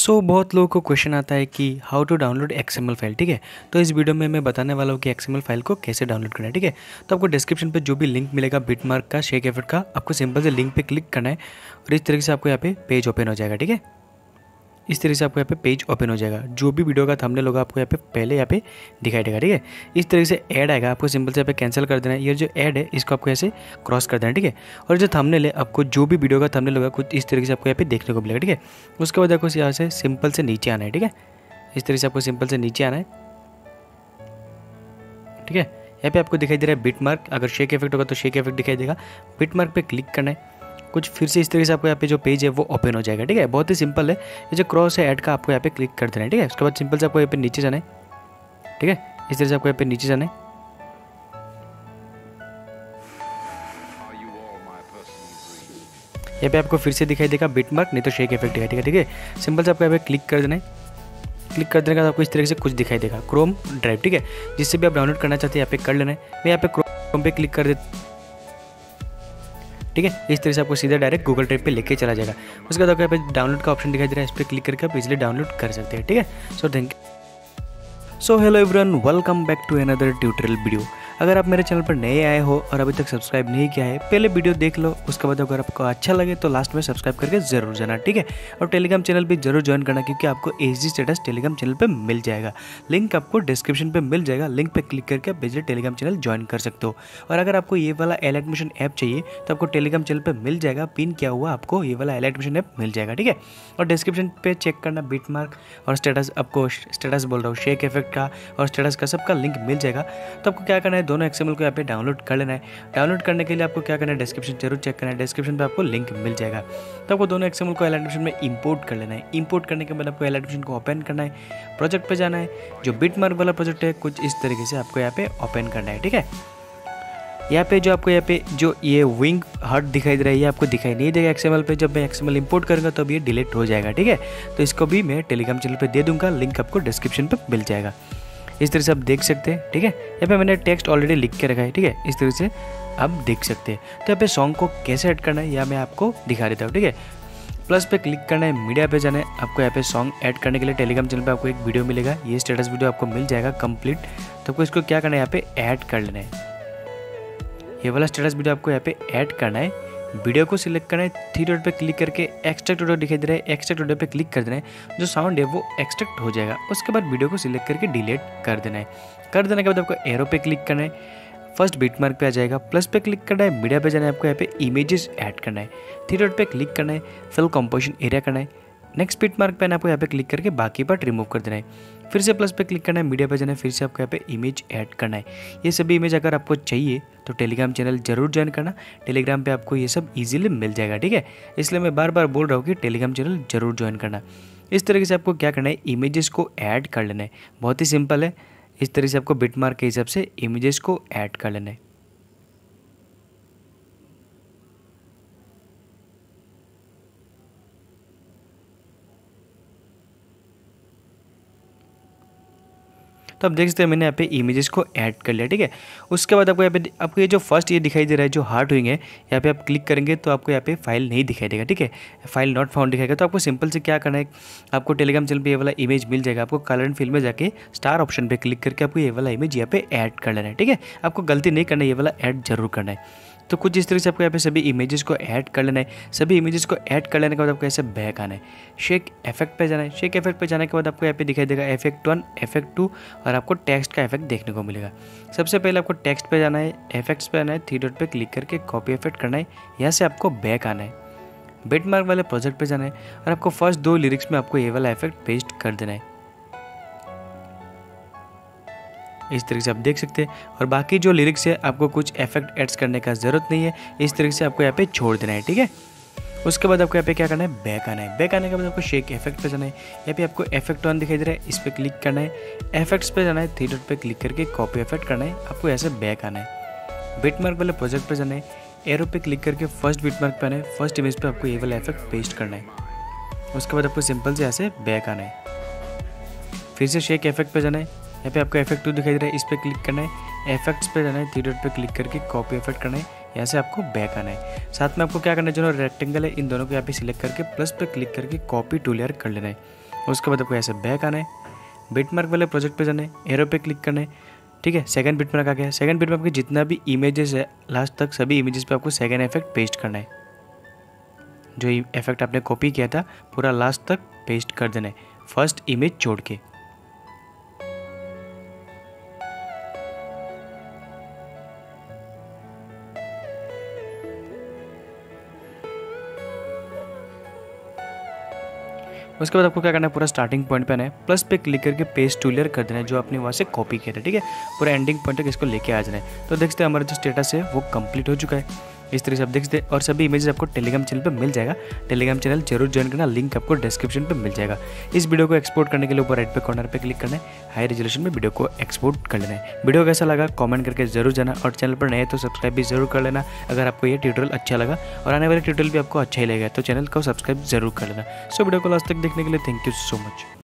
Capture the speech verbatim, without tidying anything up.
सो so, बहुत लोगों को क्वेश्चन आता है कि how to download XML file. ठीक है, तो इस वीडियो में मैं बताने वाला हूँ कि एक्सएमएल फाइल को कैसे डाउनलोड करना है। ठीक है, तो आपको डिस्क्रिप्शन पे जो भी लिंक मिलेगा बिटमार्क का, शेक एफर्ट का, आपको सिंपल से लिंक पे क्लिक करना है और इस तरीके से आपको यहाँ पे पेज ओपन हो जाएगा। ठीक है, इस तरीके से आपको यहाँ पे पेज ओपन हो जाएगा। जो भी वीडियो का थंबनेल होगा आपको यहाँ पे पहले यहाँ पे दिखाई देगा। ठीक है, इस तरीके से ऐड आएगा, आपको सिंपल से यहाँ पे कैंसिल कर देना है। ये जो ऐड है इसको आपको ऐसे क्रॉस कर देना है। ठीक है, और जो थंबनेल है, आपको जो भी वीडियो का थंबनेल होगा कुछ इस तरीके से आपको यहाँ पे देखने को मिलेगा। ठीक है, उसके बाद आपको यहाँ से सिंपल से नीचे आना है। ठीक है, इस तरीके से आपको सिंपल से नीचे आना है। ठीक है, यहाँ पे आपको दिखाई दे रहा है बिटमार्क। अगर शेक इफेक्ट होगा तो शेक इफेक्ट दिखाई देगा। बिटमार्क पे क्लिक करना है, कुछ फिर से इस तरीके से आपको यहाँ पे जो पेज है वो ओपन हो जाएगा। ठीक है, बहुत ही सिंपल है। ये जो क्रॉस है ऐड का आपको यहाँ पे क्लिक कर देना है। ठीक है, उसके बाद सिंपल से आपको यहाँ पे नीचे जाना है। ठीक है, इस तरह से आपको यहाँ पे नीचे जाना है। यहाँ पे आपको फिर से दिखाई देगा बिटमार्क, नहीं तो शेक इफेक्ट दिखाई देगा। ठीक है, सिंपल से आपको यहाँ पे क्लिक कर देना है। क्लिक कर देने के बाद आपको इस तरीके से कुछ दिखाई देगा, क्रोम ड्राइव। ठीक है, जिससे भी आप डाउनलोड करना चाहते हैं यहाँ पे कर लेना है। मैं यहाँ पे क्रोम पे क्लिक कर देता। ठीक है, इस तरह से आपको सीधा डायरेक्ट गूगल ड्राइव पे लेके चला जाएगा। उसके बाद आपको यहाँ पे डाउनलोड का ऑप्शन दिखाई दे रहा है, इस पर क्लिक करके आप इजीली डाउनलोड कर सकते हैं। ठीक है, so thank you. So hello everyone, welcome back to another tutorial video. अगर आप मेरे चैनल पर नए आए हो और अभी तक सब्सक्राइब नहीं किया है, पहले वीडियो देख लो। उसके बाद अगर आपको अच्छा लगे तो लास्ट में सब्सक्राइब करके जरूर जाना। ठीक है, और टेलीग्राम चैनल भी जरूर ज्वाइन करना, क्योंकि आपको H D status Telegram channel पे मिल जाएगा। लिंक आपको डिस्क्रिप्शन पे मिल जाएगा। लिंक पे क्लिक करके आप बेसिकली टेलीग्राम चैनल ज्वाइन कर सकते हो। और अगर आपको ये वाला एल एडमिशन ऐप चाहिए तो आपको टेलीग्राम चैनल पर मिल जाएगा। पिन किया हुआ आपको ये वाला एल एडमिशन ऐप मिल जाएगा। ठीक है, और डिस्क्रिप्शन पे चेक करना बिटमार्क और स्टेटस, आपको स्टेटस बोल रहा हूँ शेक इफेक्ट का और स्टेटस का सबका लिंक मिल जाएगा। तो आपको क्या करना है, दोनों एक्सएमएल को यहाँ पे डाउनलोड कर लेना है। डाउनलोड करने के लिए आपको क्या करना है, डिस्क्रिप्शन जरूर चेक करना है। डिस्क्रिप्शन पे आपको लिंक मिल जाएगा। तो आपको दोनों एक्सएमएल को एल एडमिशन में इंपोर्ट कर लेना है। इंपोर्ट करने के बाद आपको एल एडमिशन को ओपन करना है, प्रोजेक्ट पे जाना है। जो बिटमार्क वाला प्रोजेक्ट है कुछ इस तरीके से आपको यहाँ पे ओपन करना है। ठीक है, यहाँ पे जो आपको यहाँ पे जो ये विंग हर्ट दिखाई दे रहा है, ये आपको दिखाई नहीं देगा एक्सएमएल पे। जब मैं एक्सएमएल इंपोर्ट करूँगा तो अब ये डिलीट हो जाएगा। ठीक है, तो इसको भी मैं टेलीग्राम चैनल पे दे दूंगा, लिंक आपको डिस्क्रिप्शन पे मिल जाएगा। इस तरह से आप देख सकते हैं। ठीक है, यहाँ पे मैंने टेक्स्ट ऑलरेडी लिख के रखा है। ठीक है, इस तरह से आप देख सकते हैं। तो यहाँ पे सॉन्ग को कैसे ऐड करना है या मैं आपको दिखा देता हूँ। ठीक है, प्लस पे क्लिक करना है, मीडिया पे जाना है। आपको यहाँ पे सॉन्ग ऐड करने के लिए टेलीग्राम चैनल पे आपको एक वीडियो मिलेगा, ये स्टेटस वीडियो आपको मिल जाएगा कंप्लीट। तो आपको इसको क्या करना है, यहाँ पे ऐड कर लेना है। ये वाला स्टेटस वीडियो आपको यहाँ पे ऐड करना है। वीडियो को सिलेक्ट करना है, थ्री डॉट पे क्लिक करके एक्सट्रैक्ट ऑडियो दिखाई दे रहा है, एक्सट्रैक्ट ऑडियो पे क्लिक कर देना है। जो साउंड है वो एक्सट्रैक्ट हो जाएगा। उसके बाद वीडियो को सिलेक्ट करके डिलीट कर देना है। कर देने के बाद आपको एरो पे क्लिक करना है, फर्स्ट बिटमार्क पे आ जाएगा। प्लस पे क्लिक करना है, मीडिया पे जाना है, आपको यहाँ पे इमेजेस ऐड करना है। थ्री डॉट पे क्लिक करना है, फिल कंपोजिशन एरिया करना है। नेक्स्ट बिटमार्क पे आपको यहाँ पे क्लिक करके बाकी पार्ट रिमूव कर देना है। फिर से प्लस पे क्लिक करना है, मीडिया पे जाना है, फिर से आपको यहाँ पे इमेज ऐड करना है। ये सभी इमेज अगर आपको चाहिए तो टेलीग्राम चैनल जरूर ज्वाइन करना। टेलीग्राम पे आपको ये सब इजीली मिल जाएगा। ठीक है, इसलिए मैं बार बार बोल रहा हूँ कि टेलीग्राम चैनल जरूर ज्वाइन करना। इस तरीके से आपको क्या करना है, इमेजेस को ऐड कर लेना है। बहुत ही सिंपल है। इस तरीके से आपको बिटमार्क के हिसाब से इमेजेस को ऐड कर लेना है। तो आप देख सकते हैं मैंने यहाँ पे इमेजेस को ऐड कर लिया। ठीक है, उसके बाद आपको यहाँ पे आपको ये जो फर्स्ट ये दिखाई दे रहा है जो हार्ट हुई है, यहाँ पे आप क्लिक करेंगे तो आपको यहाँ पे फाइल नहीं दिखाई देगा। ठीक है, फाइल नॉट फाउंड दिखाएगा। तो आपको सिंपल से क्या करना है, आपको टेलीग्राम चैनल पे ये वाला इमेज मिल जाएगा। आपको कलर एंड फिल में जाके स्टार ऑप्शन पे क्लिक करके आपको ये वाला इमेज यहाँ पे ऐड कर लेना है। ठीक है, आपको गलती नहीं करना है, ये वाला ऐड जरूर करना है। तो कुछ इस तरह से आपको यहाँ पे सभी इमेजेस को ऐड कर लेना है। सभी इमेजेस को ऐड कर लेने के बाद आपको ऐसे बैक आना है, शेक इफेक्ट पे जाना है। शेक इफेक्ट पे जाने के बाद आपको यहाँ पे दिखाई देगा इफेक्ट वन, इफेक्ट टू और आपको टेक्स्ट का इफेक्ट देखने को मिलेगा। सबसे पहले आपको टेक्स्ट पे जाना है, इफेक्ट्स पे आना है, थ्री डॉट पे क्लिक करके कॉपी इफेक्ट करना है। यहाँ से आपको बैक आना है, बिटमार्क वाले प्रोजेक्ट पे जाना है और आपको फर्स्ट दो लिरिक्स में आपको ये वाला इफेक्ट पेस्ट कर देना है। इस तरीके से आप देख सकते हैं। और बाकी जो लिरिक्स है आपको कुछ इफेक्ट एड्स करने का ज़रूरत नहीं है, इस तरीके से आपको यहाँ पे छोड़ देना है। ठीक है, उसके बाद आपको यहाँ पे क्या करना है, बैक आना है। बैक आने के बाद आपको शेक इफेक्ट पे जाना है। यहाँ पे आपको इफेक्ट वन दिखाई दे रहा है, इस पर क्लिक करना है। इफेक्ट्स पे जाना है, थ्री डॉट पे क्लिक करके कॉपी इफेक्ट करना है। आपको ऐसे बैक आना है। बिटमार्क वाले प्रोजेक्ट पे जाना है, एरो पे क्लिक करके फर्स्ट बिटमार्क पे आना है। फर्स्ट इमेज पे आपको ये वाला इफेक्ट पेस्ट करना है। उसके बाद आपको सिंपल से ऐसे बैक आना है। फिर से शेक इफेक्ट पे जाना है, यहाँ पे आपको इफेक्ट टू दिखाई दे रहा है, इस पर क्लिक करना है। इफेक्ट्स पे जाना है, थ्री डॉट पे क्लिक करके कॉपी इफेक्ट करना है। यहाँ से आपको बैक आना है। साथ में आपको क्या करना है, जो रेक्टेंगल है इन दोनों को यहाँ पे सिलेक्ट करके प्लस पे क्लिक करके कॉपी टू लेयर कर लेना है। उसके बाद आपको ऐसे बैक आना है, बिटमार्क वाले प्रोजेक्ट पे जाना है, एरो पे क्लिक करना है, ठीक है। सेकंड बिटमार्क आ गया। सेकंड बिटमार्क के जितना भी इमेजेस है लास्ट तक सभी इमेजेस पे आपको सेकंड इफेक्ट पेस्ट करना है। जो इफेक्ट आपने कॉपी किया था पूरा लास्ट तक पेस्ट कर देना है, फर्स्ट इमेज छोड़ के। उसके बाद आपको क्या करना है, पूरा स्टार्टिंग पॉइंट पे आना है, प्लस पे क्लिक करके पेस्ट टू लेयर कर देना है जो आपने वहाँ से कॉपी किया था, ठीक है। पूरा एंडिंग पॉइंट तक इसको लेके आ जाना है। तो देखते हैं हमारा जो स्टेटस है वो कंप्लीट हो चुका है। इस तरह से आप देख सकते हैं और सभी इमेजेस आपको टेलीग्राम चैनल पे मिल जाएगा। टेलीग्राम चैनल जरूर ज्वाइन करना, लिंक आपको डिस्क्रिप्शन पे मिल जाएगा। इस वीडियो को एक्सपोर्ट करने के लिए ऊपर राइट पे कॉर्नर पे क्लिक करना है, हाई रेजोल्यूशन में वीडियो को एक्सपोर्ट कर लेना है। वीडियो कैसा लगा कमेंट करके जरूर जाना, और चैनल पर नए तो सब्सक्राइब भी जरूर कर लेना अगर आपको ये ट्यूटोरियल अच्छा लगा, और आने वाले ट्यूटोरियल भी आपको अच्छा ही लगेगा तो चैनल को सब्सक्राइब जरूर कर लेना। सो वीडियो को लास्ट तक देखने के लिए थैंक यू सो मच।